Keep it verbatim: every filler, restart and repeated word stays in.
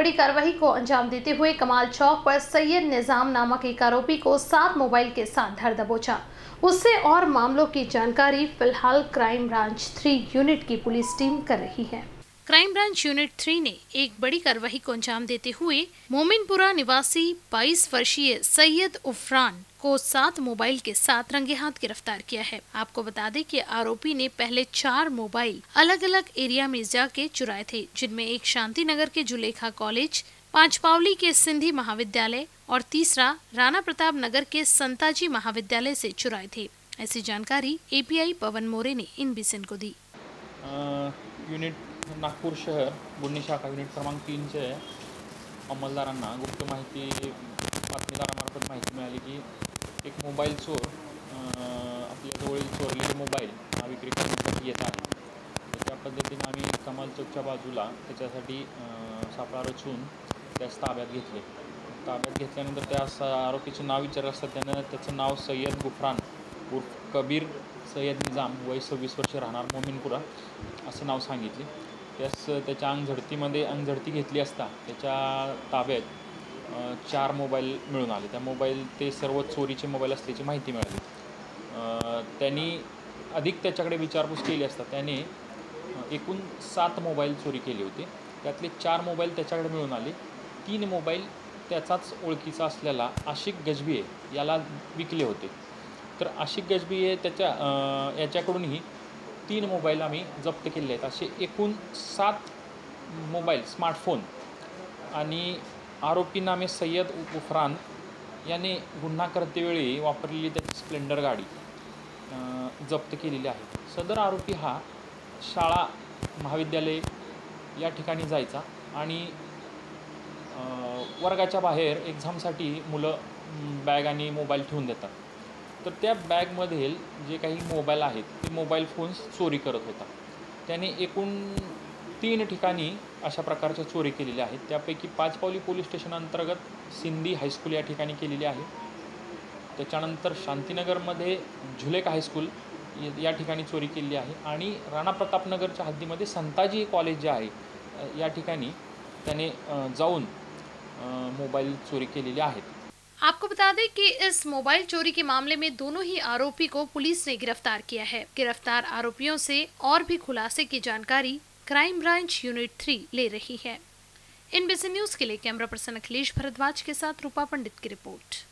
बड़ी कार्रवाई को अंजाम देते हुए कमाल चौक पर सैयद निजाम नामक एक आरोपी को सात मोबाइल के साथ धर दबोचा। उससे और मामलों की जानकारी फिलहाल क्राइम ब्रांच थ्री यूनिट की पुलिस टीम कर रही है। क्राइम ब्रांच यूनिट थ्री ने एक बड़ी कार्रवाई को अंजाम देते हुए मोमिनपुरा निवासी बाईस वर्षीय सैयद उफरान को सात मोबाइल के साथ रंगे हाथ गिरफ्तार किया है। आपको बता दें कि आरोपी ने पहले चार मोबाइल अलग अलग एरिया में जाके चुराए थे, जिनमें एक शांति नगर के जुलेखा कॉलेज, पांचपावली के सिंधी महाविद्यालय और तीसरा राणा प्रताप नगर के संताजी महाविद्यालय से चुराए थे। ऐसी जानकारी एपीआई पवन मोरे ने इन बिसन को दी। यूनिट नागपूर शहर गुन्हे शाखा युनिट क्रमांक तीनचे अंमलदारांना गुप्त माहिती बातमीदारामार्फत माहिती मिळाली की एक मोबाईल चोर आपल्याजवळील चोरलेले मोबाईल हा विक्री करण्यासाठी येत आहे। त्या पद्धतीने आम्ही कमाल चौकच्या बाजूला त्याच्यासाठी सापळा रचून त्यास ताब्यात घेतले। ताब्यात घेतल्यानंतर त्या आरोपीचे नाव विचारलं असता त्यानं त्याचं नाव सय्यद गुफरान उर्फ कबीर सय्यद निजाम वय सव्वीस वर्ष राहणार मोमिनपुरा असं नाव सांगितले। त्यास त्याच्या अंगझडतीमध्ये अंगझडती घेतली असता त्याच्या ताब्यात चार मोबाईल मिळून आले। त्या मोबाईल ते सर्व चोरीचे मोबाईल असल्याची माहिती मिळाली। त्यांनी अधिक त्याच्याकडे विचारपूस केली असता त्याने एकूण सात मोबाईल चोरी केले होते। त्यातले चार मोबाईल त्याच्याकडे मिळून आले। तीन मोबाईल त्याचाच ओळखीचा असलेला आशिक गजबिये याला विकले होते। तर आशिक गजबिये त्याच्या याच्याकडूनही तीन मोबाईल आम्ही जप्त केले आहेत। असे एकूण सात मोबाईल स्मार्टफोन आणि आरोपी नामे सय्यद उफरान याने गुन्हा करतेवेळी वापरलेली त्याची स्प्लेंडर गाडी जप्त केलेली आहे। सदर आरोपी हा शाळा महाविद्यालय या ठिकाणी जायचा आणि वर्गाच्या बाहेर एक्झामसाठी मुलं बॅग आणि मोबाईल ठेवून देतात। तर त्या बॅगमधील जे काही मोबाईल आहेत ते मोबाईल फोन्स चोरी करत होता। त्याने एकूण तीन ठिकाणी अशा प्रकारच्या चोरी केलेल्या आहेत। त्यापैकी पाचपावली पोलीस स्टेशन अंतर्गत सिंधी हायस्कूल या ठिकाणी केलेली आहे। त्याच्यानंतर शांतीनगरमध्ये झुलेखा हायस्कूल या ठिकाणी चोरी केली आहे आणि राणा प्रतापनगरच्या हद्दीमध्ये संताजी कॉलेज जे आहे या ठिकाणी त्याने जाऊन मोबाईल चोरी केलेले आहेत। आपको बता दें कि इस मोबाइल चोरी के मामले में दोनों ही आरोपी को पुलिस ने गिरफ्तार किया है। गिरफ्तार आरोपियों से और भी खुलासे की जानकारी क्राइम ब्रांच यूनिट थ्री ले रही है। इन बिसन न्यूज के लिए कैमरा पर्सन अखिलेश भारद्वाज के साथ रूपा पंडित की रिपोर्ट।